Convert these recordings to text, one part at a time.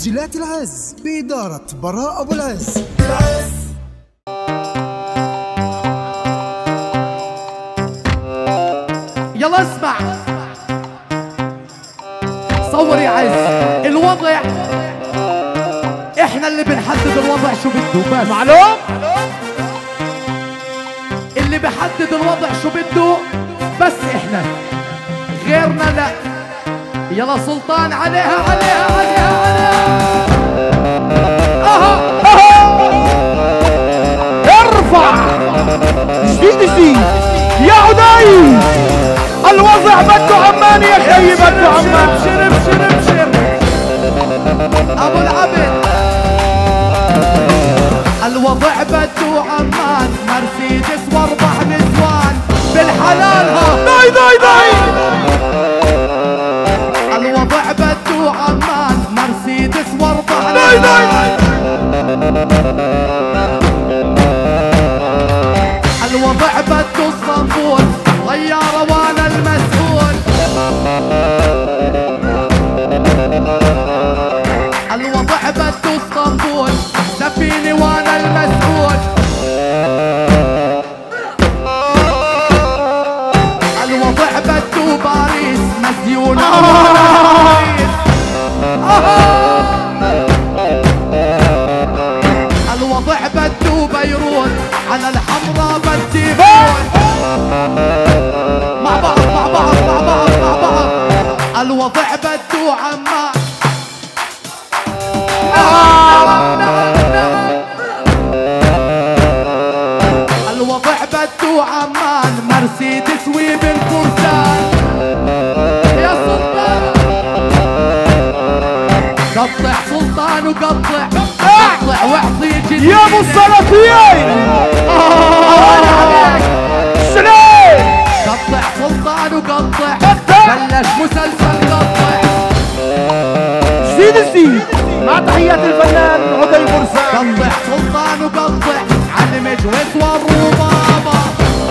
تسجيلات العز بإدارة براء أبو العز. يلا اسمع صور يا عز. الوضع احنا اللي بنحدد الوضع شو بده، بس معلوم اللي بحدد الوضع شو بده بس احنا، غيرنا لا. يلا سلطان عليها عليها عليها عليها. ارفع جديد يا عدي. الوضع بده عمان يا خيي، بده عمان. ابشر ابشر ابشر ابو العبد. الوضع بده عمان، مرسيدس واربع نسوان بالحلال. ها داي داي داي. الوضع بده عمان، مرسيدس واربع داي داي. الوضع بده اسطنبول، طيارة وانا المسؤول. الوضع بده اسطنبول، سفينة وانا المسؤول. الوضع بده باريس، مسيون باريس. الوضع بده بيروت، على الحمراء بدي فوت. مع بعض مع بعض مع بعض مع بعض. الوضع بده عمان. الوضع بده عمان، مرسيدس وابن فرسان. يا سلطان قطع سلطان وقطع، قطع واعطي جديد يا ابو السلطيين. سلام. قطع سلطان وقطع، بلش مسلسل قطع. جديد مع تحيات الفنان عدي فرسان. قطع سلطان وقطع، على المجوز والربابة.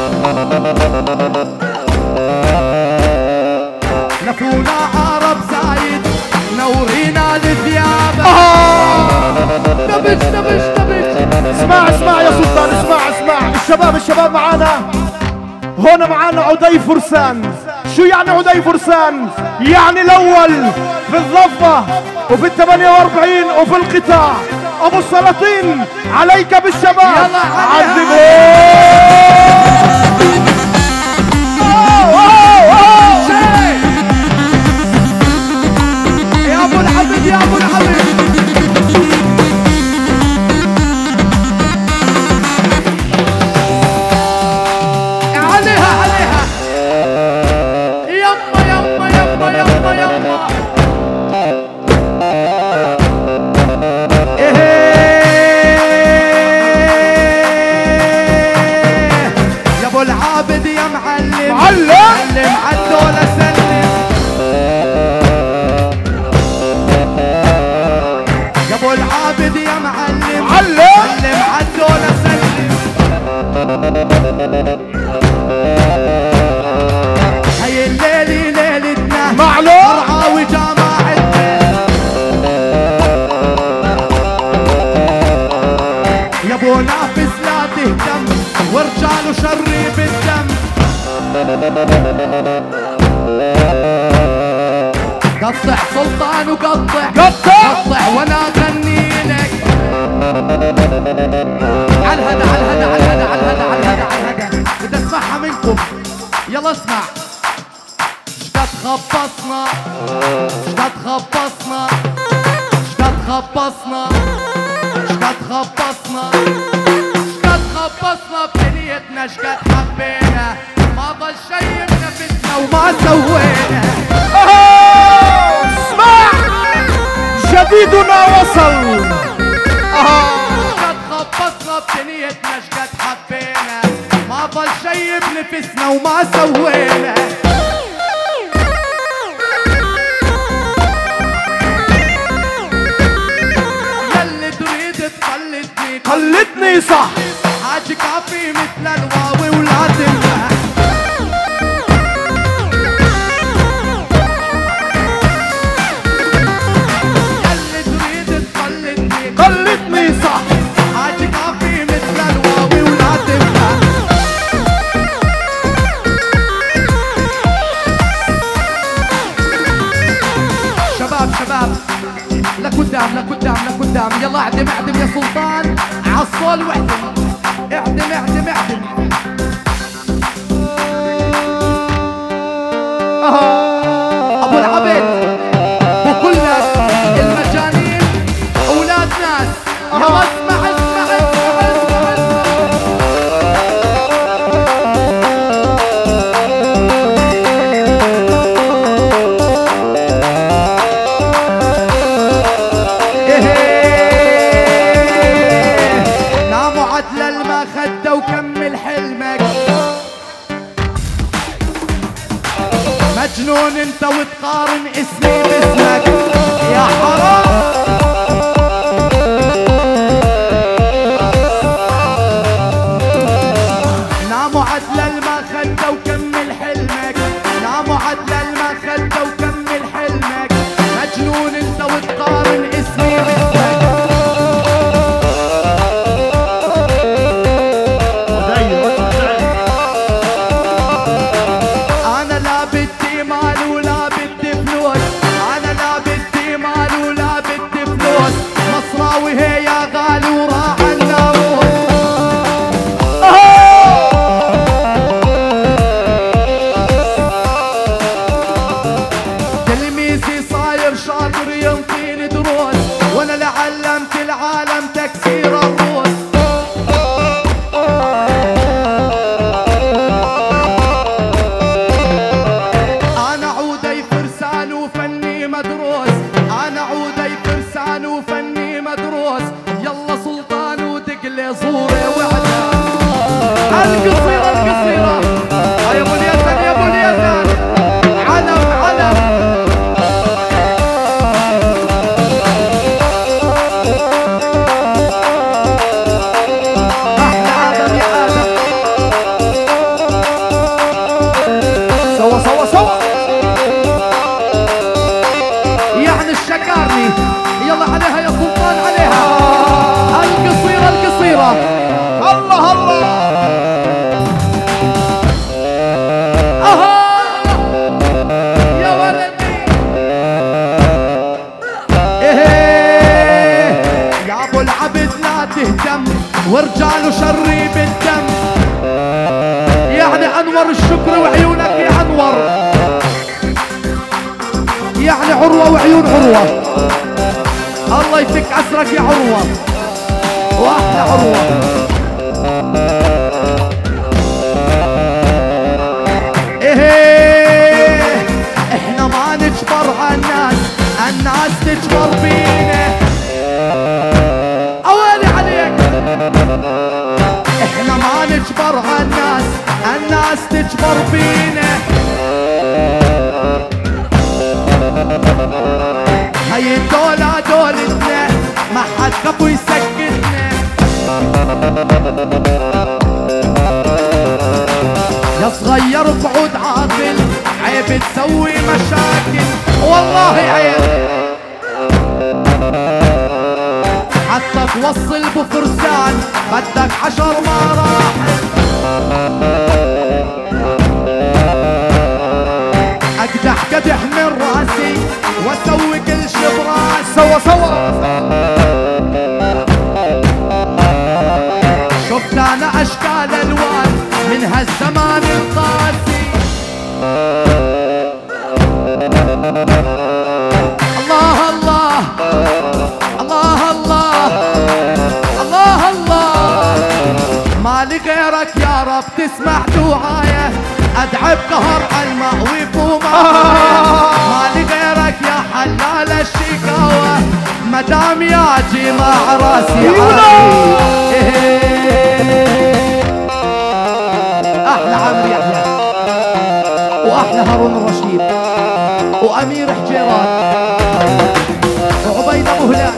لفونا عرب زايد، نورينا الثياب. دبش دبش دبش. اسمع اسمع يا سلطان، اسمع. الشباب معانا هون، معانا عدي فرسان. شو يعني عدي فرسان؟ يعني الاول في الضفة وفي ال48 وفي القطاع. ابو السلاطين عليك بالشباب. يلا يا ابو العبد يا ابو العبد. عليها عليها. يما يما يما يما يما. يا ابو العابد يا معلم، معلم عالدولة سلم. يا ابو العابد يا معلم، معلم عالدولة سلم. هي الليلة ليلتنا، مرعى وجماعتنا. يا ابو نافس لا تهتم، ورجاله شري بالدم. قطع سلطان وقطع، قطع وانا اغني لك. عالهدا عالهدا عالهدا عالهدا عالهدا عالهدا. بدي اسمعها منكم. يلا اسمع. شقد خبصنا، شقد خبصنا، شقد خبصنا، شقد خبصنا، شقد خبصنا بنيتنا، شقد حبينا، ما ضل شي بنفسنا وما سوينا. اسمع جديدنا وصل. شقد خبصنا بنيتنا، شقد حبينا، ما ضل شي بنفسنا وما سوينا. يلي تريد تقلدني قلدني صح. حاج كافي مثل الواوي ولا تنفع. يلي تريد يلا اعدم اعدم يا سلطان عالصول واعدم اعدم اعدم اعدم. ابو العبد وكل المجانين اولاد ناس يلا اسمع اسمع اسمع ناموا عدل المخدة وكمل حلمك مجنون انت وتقارن اسمي باسمك يا حرام. ناموا عدل المخدة وكمل حلمك ناموا عدل المخدة وكمل حلمك مجنون انت وتقارن اسمي باسمك. انا لا بدي مال ولا بدي فلوس انا لا بدي مال ولا بدي فلوس مصراوي هي يا غالي وراح الناموس. تلميذي صاير شاطر ينطيني دروس وانا اللي علمت العالم تكسير الروس. انا عودي فرسان وفني مدروس انا عودي فرسان وفني مدروس يلا سلطان ودقلي صوري وعدا القصيرة القصيرة يا ابو اليزن يا ابو اليزن علم علم. احلى ادم يا ادم سوا سوا سوا يعني الشكارني يلا عليها يا سلطان عليها القصيرة القصيرة. الله الله اها يا ولدي ايه يا ابو العبد لا تهتم ورجاله شري بالدم يعني انور الشكر وعيونك يا انور يعني عروة وعيون عروة الله يفك أسرك يا عروة واحلى عروة. ايه احنا ما نجبر عالناس الناس تجبر بينا اويلي عليك احنا ما نجبر عالناس الناس تجبر بينا. هاي الدولة دولتنا ما حد كفو يسكتنا يا صغير بعود عاطل عيب تسوي مشاكل والله عيب حتى توصل بفرسان بدك 10 مراحل. اقدح قدح من راسي واسوي كل شي براسي سوا سوا شفت انا اشكال الوان من هالزمان القاسي. الله الله الله الله الله الله مالي غيرك يا رب تسمع دعايا ادعي بقهر الماء وفومه مالي غيرك يا حلال الشكاوى مدام ياجي مع راسي احلى عمرو يحيى واحلى هارون الرشيد وامير حجيرات وعبيد ابو هلال.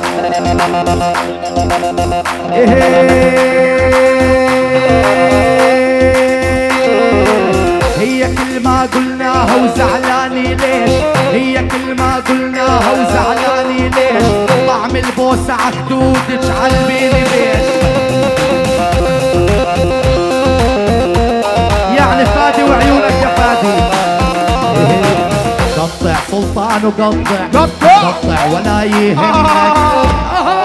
هي كل ما قلناها وزعلاني ليش هي كل ما قلناها وزعلاني ليش طعم البوسة عخدودك عالبيني ليش يعني فادي وعيونك يا فادي قطع سلطان وقطع قطع ولا يهمك